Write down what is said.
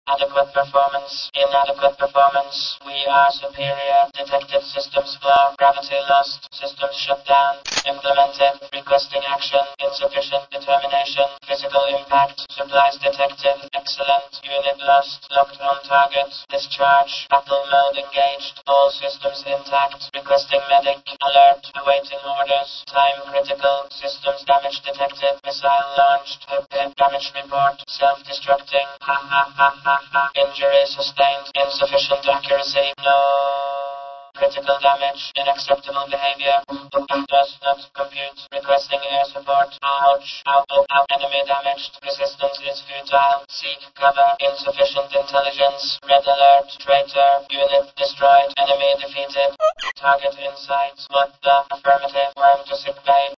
Adequate performance. Inadequate performance. We are superior. Detected systems flaw. Gravity lost. Systems shut down. Implemented. Requesting action. Insufficient determination. Physical impact. Supplies detected. Excellent. Unit lost. Locked on target. Discharge. Battle mode engaged. All systems intact. Requesting medic. Alert. Awaiting orders. Time critical. Systems damage detected. Missile launched. Damage report. Self-destructing. Ha ha ha ha ha. Injury sustained. Insufficient accuracy. No. Critical damage. Unacceptable behavior. Does not compute. Requesting air support. Ouch. Ow, ow, ow. Enemy damaged. Resistance is futile. Seek cover. Insufficient intelligence. Red alert. Traitor. Unit destroyed. Enemy defeated. Target in sight. What the? Affirmative. Worm to sick bay.